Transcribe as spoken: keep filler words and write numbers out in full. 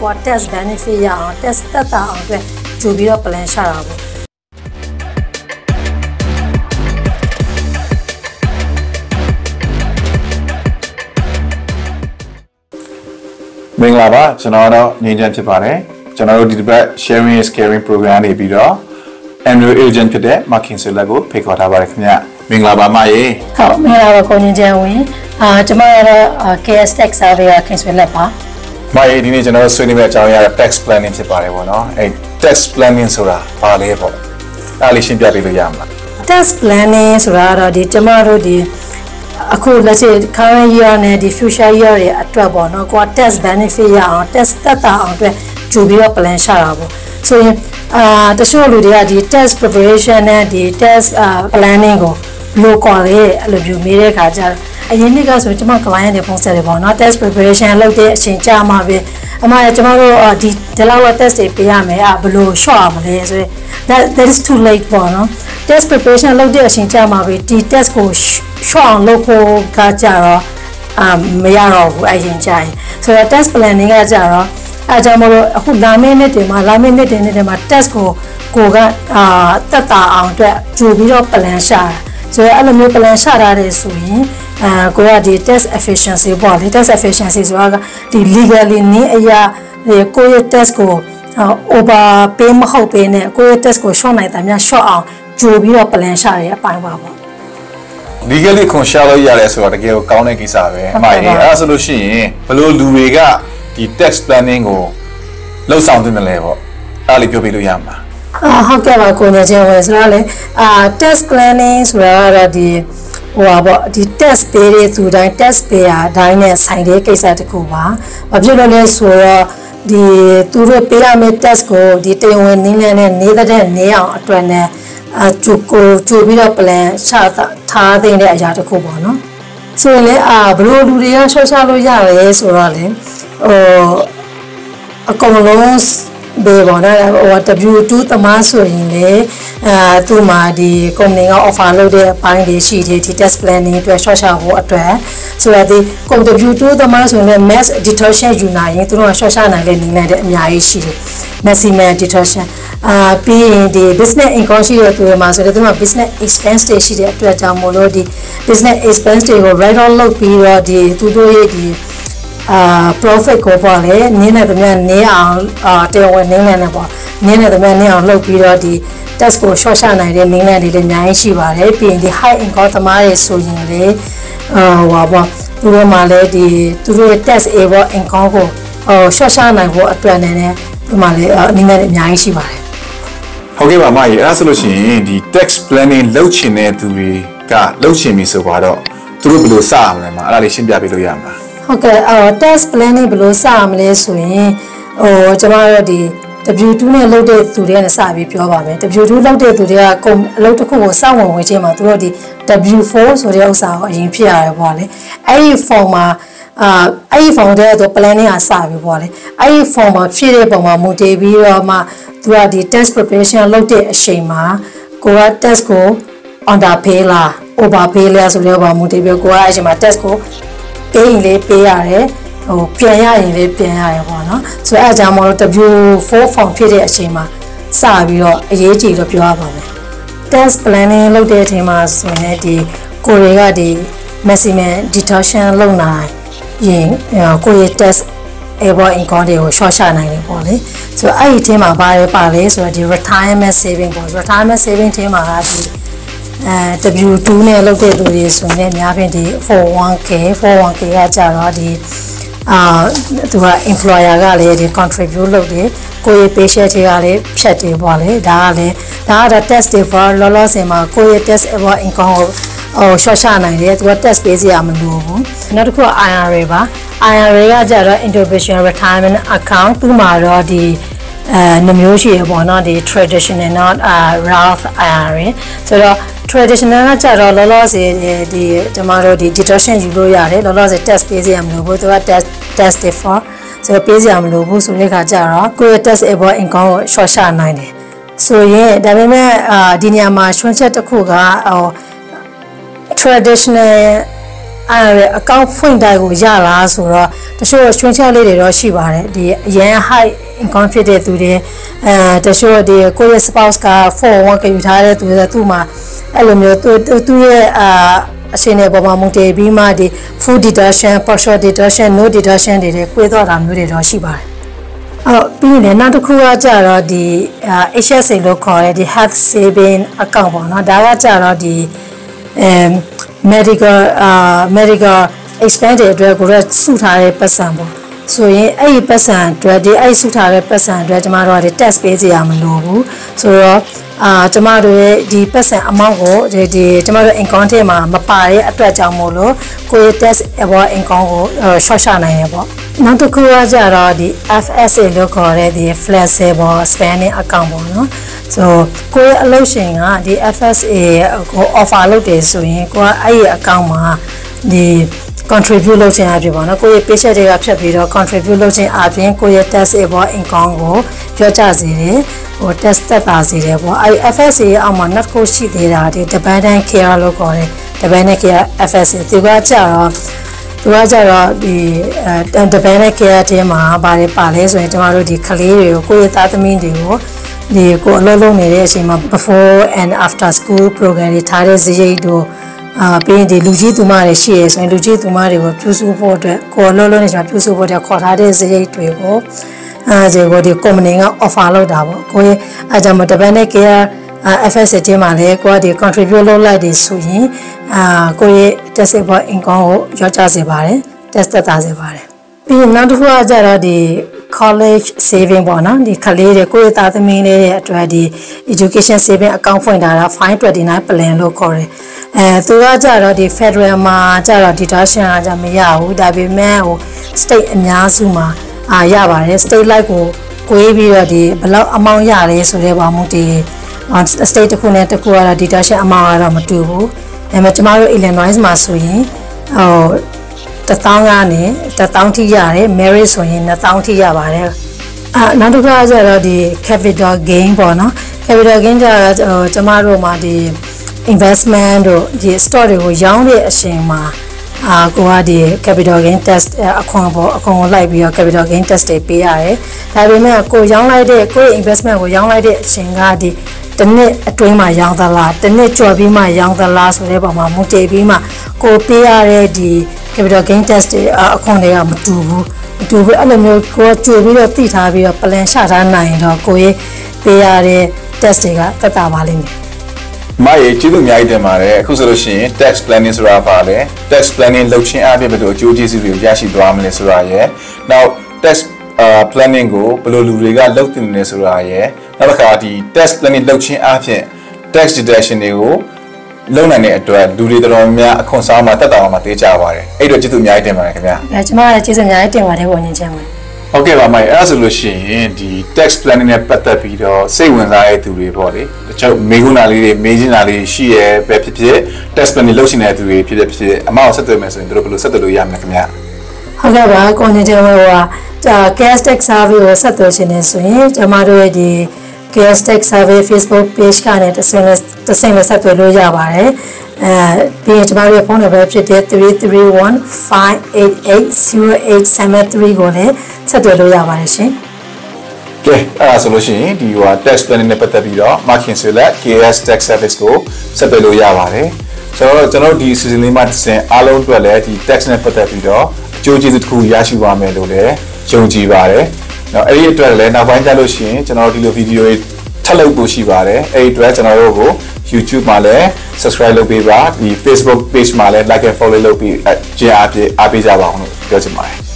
What test benefit ya test တက်တာအောင်အတွက်ကြိုပြီးတော့ plan ရှာတာပေါ့မင်္ဂလာပါကျွန်တော်တော့ငြိမ်းချမ်းဖြစ်ပါတယ်ကျွန်တော်တို့ဒီတစ်ပတ် sharing is caring program နေပြီးတော့ annual agent ဖြစ်တဲ့ Marking Solar ကိုဖိတ်ခေါ်ထားပါတယ်ခင်ဗျမင်္ဂလာပါမရေဟုတ်မင်္ဂလာပါကိုငြိမ်းချမ်းဝင်အာကျွန်မကတော့ K S Tax Survey က Marking Solar ပါမရေဒီနေ့ကျွန်တော်ဆွေးနွေးမယ့်အကြောင်းအရာက tax planning ဖြစ်ပါတယ်ပေါ့နော်အဲ tax planning ဆိုတာဘာလဲပေါ့အဲ့လေးရှင်းပြပေးလို့ရမလား tax planning ဆိုတာတော့ဒီကျွန်မတို့ဒီအခုလက်ရှိ current year နဲ့ဒီ future year တွေအတွက်ပေါ့နော်ကိုက tax benefit ရအောင် tax တက်တာအောင်အတွက်ကြိုပြီးတော့ plan ရှာတာပေါ့ဆိုရင်အာတချို့လူတွေကဒီ tax preparation နဲ့ဒီ tax planning ကိုဘယ်လိုခေါ်လဲအဲ့လိုမျိုးမေးတဲ့အခါကျတော့အရင်နှစ်ကဆိုကျွန်မ client တွေပုံစံတွေပေါ့နော် tax preparation လုပ်တဲ့အချိန်ကြာမှပဲအမကျွန်တော်တို့ဒီဒီလောက် tax တွေပေးရမယ်အဲ့ဘယ်လို short ရမလဲဆိုရင် that that is too late ပေါ့နော် tax preparation လုပ်တဲ့အချိန်ကြာမှပဲဒီ tax ကို short အောင်လုပ်ဖို့ကကြတော့အမရတော့ဘူးအရင်ကြာရင်ဆိုတော့ tax planning ကကြတော့အဲကြောင့်မလို့အခုလာမယ့်နှစ်တွေမှာလာမယ့်နှစ်တွေနဲ့မှာ tax ကိုကိုကအာတက်တာအောင်အတွက်ကြိုပြီးတော့ plan ရှာတာဆိုတော့အဲ့လိုမျိုး plan ရှာထားတယ်ဆိုရင်အာကိုကဒီ tax efficiency ပေါ့လေ tax efficiency ဆိုတာကဒီ legally နည်းအရာကိုရဲ့ tax ကို over pay မဟုတ်ပေးနဲ့ကိုရဲ့ tax ကို short နိုင်တာများ short အောင်ကြိုပြီးတော့ plan ရှာရတဲ့အပိုင်းပါပေါ့ legally ခွန်ရှာလို့ရတယ်ဆိုတော့တကယ်ကိုကောင်းတဲ့ကိစ္စပဲအမရေအဲ့ဒါဆိုလို့ရှိရင်ဘယ်လိုလူတွေကဒီ tax planning ကိုလှုပ်ဆောင်သင့်တယ်လဲပေါ့အဲ့လေးပြောပြလို့ရမှာအာဟုတ်ကဲ့ပါကိုနေချင်းဝင်ဆိုတော့လေအာ tax planning ဆိုတာကတော့ဒီဟိုပါပေါ့ဒီ tax ပေးတဲ့သူတိုင်း tax payer တိုင်းနဲ့ဆိုင်တဲ့ကိစ္စတစ်ခုပါဘာဖြစ်လို့လဲဆိုတော့ဒီသူတို့ပေးရမယ့် tax ကိုဒီတရားဝင်နည်းလမ်းနဲ့နေတဲ့နေအောင်အတွက်နဲ့အကျိုးကိုကြိုပြီးတော့ plan ချထားတဲ့အရာတစ်ခုပေါ့နော်ဆိုရင်လေအာဘလို့လူတွေကရှော့ချလို့ရတယ်ဆိုတော့လေဟိုအကောင်လုံးဘေးပေါ်နော်ဟို W two သမားဆိုရင်လေအာသူ့မှာဒီ company က offer လုပ်တဲ့အပိုင်းတွေရှိတယ်ဒီ tax planning အတွက် short ချဖို့အတွက်ဆိုတော့ဒီ W two သမားဆိုရင် mass deduction ယူနိုင်ရင်သူတို့က short ချနိုင်တဲ့နည်းနဲ့အများကြီးရှိတယ် maximum deduction အာပြီးရင်ဒီ business income ရှိတဲ့သူတွေမှာဆိုတော့သူတို့က business expense တွေရှိတဲ့အတွက်ကြောင့်မို့လို့ဒီ business expense တွေကို write off လုပ်ပြီးတော့ဒီသူတို့ရဲ့ဒီအာ profit ကိုပေါ့လေနင်းနေတယ်များနင်းအောင်အာတရားဝင်နင်းနေတယ်ပေါ့နင်းနေတယ်များနင်းအောင်လုပ်ပြီးတော့ဒီ tax ကို short ချနိုင်တဲ့နင်းနေတွေလည်းအများကြီးရှိပါတယ်ပြီးရင်ဒီ high income သမားတွေဆိုရင်လေအာဟိုပါသူတို့မှလည်းဒီသူတို့ရဲ့ tax able income ကိုဟို short ချနိုင်ဖို့အတွက်နဲ့ဒီမှာလည်းနင်းနေတွေအများကြီးရှိပါတယ်ဟုတ်ကဲ့ပါမကြီးအဲ့ဒါဆိုလို့ရှိရင်ဒီ tax planning လုပ်ချင်တဲ့သူတွေကလုပ်ချင်ပြီဆိုတော့သူတို့ဘယ်လိုစရမလဲမအဲ့ဒါလေးရှင်းပြပေးလို့ရမှာဟုတ်ကဲ့အော် tax planning ဘယ်လိုစရမလဲဆိုရင်ဟိုကျွန်တော်တို့ဒီ W two နဲ့လုပ်တဲ့သူတွေကလည်းစပြီးပြောပါမယ် W two လုပ်တဲ့သူတွေကကုမ္ပအလုပ်တစ်ခုကိုစောင့်ဝင်ဝင်ချင်းမှာသူတို့ဒီ W four ဆိုတဲ့ဥစ္စာကိုအရင်ဖြစ်ရတယ်ပေါ့လေအဲ့ဒီ form မှာအာအဲ့ဒီ form တဲ့ planning ကစပြီးပေါ့လေအဲ့ဒီ form မှာဖြည့်တဲ့ပုံမှာမူတည်ပြီးတော့မှသူကဒီ tax preparation လုပ်တဲ့အချိန်မှာကိုက tax ကို under pay လား over pay လားဆိုတော့ဘာမူတည်ပြီးကိုကအဲ့အချိန်မှာ tax ကိုပေးရင်လေးပေးရတယ်ဟိုပြန်ရရင်လေးပြန်ရရပေါ့နော်ဆိုတော့အဲအကြောင်းမလို့ W four form ဖြစ်တဲ့အချိန်မှာစပြီးတော့အရေးကြီးတော့ပြောရပါမယ် tax planning လုပ်တဲ့အချိန်မှာဆိုရင်ဒီကိုတွေကဒီ maximum deduction လုပ်နိုင်ရင်ကိုရဲ့ tax able income တွေကို short ချနိုင်တယ်ပေါ့လေဆိုတော့အဲ့ဒီအချိန်မှာဘာလဲပါလဲဆိုတော့ဒီ retirement saving ပေါ့ retirement saving အချိန်မှာကဒီအဲ W two နဲ့လုပ်တဲ့လူတွေဆိုရင်အများဖြင့်ဒီ four one k four one k ကကြတော့ဒီအာသူက employer ကလည်းဒီ contribute လုပ်တယ်ကိုယ့်ရဲ့ paycheck တွေကလည်းဖြတ်တယ်ပေါ့လေဒါကလည်းဒါက tax တွေပေါ်လောလောဆယ်မှာကိုယ့်ရဲ့ tax able income ကိုဟို short ချနိုင်တယ်သူက tax ပေးစရာမလိုဘူးနောက်တစ်ခုက I R A ပါ I R A ကကြတော့ individual retirement account သူ့မှာတော့ဒီအဲနှမျိုးရှိရပေါ့နော်ဒီ traditional not Roth I R A ဆိုတော့ traditional ကကြတော့လောလောဆယ်ဒီကျွန်တော်တို့ဒီ deduction ယူလို့ရတယ်လောလောဆယ် tax ပေးစရာမလိုဘူးသူက tax tax defer ဆိုတော့ပေးစရာမလိုဘူးဆိုတဲ့အခါကျတော့ကိုယ့်ရဲ့ tax able income ကို short ချနိုင်တယ်ဆိုရင်ဒါပေမဲ့အာဒီနေရာမှာရှင်းချက်တစ်ခုကဟို traditional အဲအကောင့်ဖွင့်တိုင်းကိုရလားဆိုတော့တချို့ချွင်းချက်လေးတွေတော့ရှိပါတယ်ဒီအရင် high income ဖြစ်တဲ့သူတွေအဲတချို့ဒီကိုယ့်ရဲ့ spouse က four oh one k ယူထားတဲ့သူတွေသူ့မှာအဲ့လိုမျိုးသူသူရဲ့အာအရှင်တွေပေါ်မှာမူတည်ပြီးမှဒီ food deduction partial deduction no deduction တွေတွေကွေးသွားတာမျိုးတွေတော့ရှိပါတယ်အော်ပြီးရင်နောက်တစ်ခုကကြတော့ဒီ H S A လို့ခေါ်တဲ့ဒီ health saving account ပေါ့နော်ဒါကကြတော့ဒီအဲ medical အာ medical expense တွေအတွက်ကိုရစုထားတဲ့ပတ်စံပေါ့ဆိုရင်အဲ့ဒီပတ်စံအတွက်ဒီအဲ့စုထားတဲ့ပတ်စံအတွက်ကျမတို့ကဒီ test ပေးစရာမလိုဘူးဆိုတော့အာကျမတို့ရဲ့ဒီပတ်စံ amount ကိုဒီဒီကျမတို့ income ထဲမှာမပါတဲ့အတွက်ကြောင့်မို့လို့ကိုယ့်ရဲ့ test about income ကို short ချနိုင်ရပေါ့နောက်တစ်ခုကကြတော့ဒီ F S A လို့ခေါ်တဲ့ဒီ flexible spending account ပေါ့နော်ဆိုကိုယ့်ရဲ့အလုပ်ရှင်ကဒီ F S A ကို offer လုပ်တယ်ဆိုရင်ကိုကအဲ့ဒီ account မှာဒီ contribute လုပ်ခြင်းအဖြစ်ပေါ့နော်ကိုယ့်ရဲ့ paycheck တွေကဖြတ်ပြီးတော့ contribute လုပ်ခြင်းအပြင်ကိုယ့်ရဲ့ taxable income ကိုပြောကြစေတယ်ဟို tax တက်တာစေတယ်ပေါ့အဲဒီ F S A ရဲ့အောက်မှာနောက်တစ်ခုရှိသေးတာဒီ dependent care လို့ခေါ်တယ် dependent care F S A ဒီကကြတော့သူကကြတော့ဒီအဲ dependent care ထဲမှာဘာတွေပါလဲဆိုရင်ကျမတို့ဒီကလေးတွေကိုကိုယ့်ရဲ့သားသမီးတွေကိုဒီကိုအလုပ်လုပ်နေတဲ့အချိန်မှာ before and after school program တွေထားတဲ့စရိတ်တို့အာပြီးရင်ဒီလူကြီးသူမတွေရှိရဆိုရင်လူကြီးသူမတွေကိုပြုစုဖို့အတွက်ကိုယ်လုံးလုံးနဲ့ကျွန်တော်ပြုစုဖို့အတွက်ခေါ်ထားတဲ့စရိတ်တွေကိုအဲဒီကိုဒီ company က offer လုပ်တာပေါ့ကိုယ်အဲကြောင့်မတပန်းနဲ့ care F S A ထဲမှာလည်းကိုယ်ကဒီ contribute လုပ်လိုက်တယ်ဆိုရင်အာကိုယ့်ရဲ့ taxable income ကိုရောကြစေပါတယ် tax တက်တာစေပါတယ်ပြီးရင်နောက်တစ်ခုကကြတော့ဒီ college saving ပေါ့နော်ဒီကလေးတွေကိုယ့်ရဲ့သားသမီးလေးရဲ့အတွက်ဒီ education saving account ဖွင့်ထားတာ five twenty-nine plan လို့ခေါ်တယ်အဲသူကကြတော့ဒီ federal မှာကြတော့ deduction ကကြမရဘူးဒါပေမဲ့ဟို state အများစုမှာအာရပါတယ် state like ကိုကိုရေးပြီးတော့ဒီဘယ်လောက် amount ရလဲဆိုတဲ့ဘာမှဒီ state တစ်ခုနဲ့တစ်ခုကတော့ deduction amount ကတော့မတူဘူးအဲမဲ့ကျမတို့ Illinois မှာဆိုရင်ဟိုတစ်သောင်းကနေတစ်သောင်းထိရတယ် merit ဆိုရင်နှစ်သောင်းထိရပါတယ်အာနောက်တစ်ခါကျတော့ဒီ capital gain ပေါ့နော် capital gain ကျတော့ကျမတို့မှာဒီ investment တို့ဒီ stock တွေကိုရောင်းတဲ့အချိန်မှာအာကိုကဒီ capital gain tax အခွန်ပေါ့အခွန်ကိုလိုက်ပြီးတော့ capital gain tax တွေပေးရတယ်ဒါပေမဲ့ကိုရောင်းလိုက်တဲ့ကိုရဲ့ investment ကိုရောင်းလိုက်တဲ့အချိန်ကဒီတစ်နှစ်အတွင်းမှာရောင်းသလားတစ်နှစ်ကျော်ပြီးမှရောင်းသလားဆိုတဲ့ပုံမှာမူတည်ပြီးမှကိုပေးရတဲ့ဒီ capital gain tax တွေအခွန်တွေကမတူဘူးမတူဘူးအဲ့လိုမျိုးကိုကြွေပြီးတော့သိထားပြီးတော့ plan ချထားနိုင်တော့ကိုရဲ့ပေးရတဲ့ tax တွေကသက်သာပါလိမ့်မယ်မရေကျေးဇူးအများကြီးတင်ပါတယ်အခုဆိုလို့ရှိရင် tax planning ဆိုတာပါလေ tax planning လုပ်ခြင်းအပြင်ဘယ်လိုအကျိုးကျေးဇူးတွေရရှိသွားမလဲဆိုတာရယ်နောက် tax planning ကိုဘယ်လိုလူတွေကလုပ်တင်နေဆိုတာရယ်နောက်တစ်ခါဒီ tax planning လုပ်ခြင်းအပြင် tax deduction တွေကိုလုံနိုင်တဲ့အတွက်လူတွေတော်တော်များအခွန်ဆောင်မှာတက်တာမှာတေးကြပါတယ်အဲ့တော့ကျေးဇူးအများကြီးတင်ပါတယ်ခင်ဗျာအဲကျွန်မလည်းကျေးဇူးအများကြီးတင်ပါတယ်ဝန်ကြီးချင်းပါဟုတ်ကဲ့ပါမိုင်အဲ့ဒါဆိုလို့ရှိရင်ဒီ tax planning နဲ့ပတ်သက်ပြီးတော့စိတ်ဝင်စားတဲ့သူတွေပေါ့လေတချို့မေးခွန်းတာလေးတွေမေးချင်တာလေးရှိရဲပဲဖြစ်ဖြစ် tax planning လုပ်ရှင်တဲ့သူတွေဖြစ်ဖြစ်ဖြစ်အမောက်ဆက်သွယ်မယ်ဆိုရင်တို့ဘယ်လိုဆက်သွယ်လို့ရမလဲခင်ဗျာဟုတ်ကဲ့ပါကိုနေတယ်ဟိုက cash tax survey ကိုဆက်သွယ်ရှင်နေဆိုရင်ကျွန်မတို့ရဲ့ဒီ cash tax survey Facebook page ကနေတစ်ဆင့်တစ်ဆင့်ဆက်သွယ်လို့ရပါတယ်အဲပြီးရင်ကျွန်တော်ရဲ့ဖုန်းနံပါတ်ဖြစ်တဲ့ three three one five eight eight zero eight seven three ကိုလည်းဆက်သွယ်လို့ရပါတယ်ရှင်ကဲအဲ့ဒါဆိုလို့ရှိရင်ဒီဟို tax planning နဲ့ပတ်သက်ပြီးတော့ Marking Select K S Tax Service ကိုဆက်သွယ်လို့ရပါတယ်ဆိုတော့ကျွန်တော်ဒီ season လေးမှာတစ်ဆင့်အားလုံးအတွက်လည်းဒီ tax နဲ့ပတ်သက်ပြီးတော့အကျိုးကျေးဇူးတစ်ခုရရှိပါမယ်လို့လည်းယုံကြည်ပါတယ်နောက်အဲ့ဒီအတွက်လည်းနောက်ပိုင်းကျလို့ရှိရင်ကျွန်တော်ဒီလိုဗီဒီယိုတွေထပ်လုပ်ဖို့ရှိပါတယ်အဲ့ဒီအတွက်ကျွန်တော်တို့ကို YouTube မှာလည်း subscribe လုပ်ပေးပါဒီ Facebook page မှာလည်း like and follow လုပ်ပြီးအကြည့်အားဖြင့်အားပေးကြပါအောင်လို့ပြောချင်ပါတယ်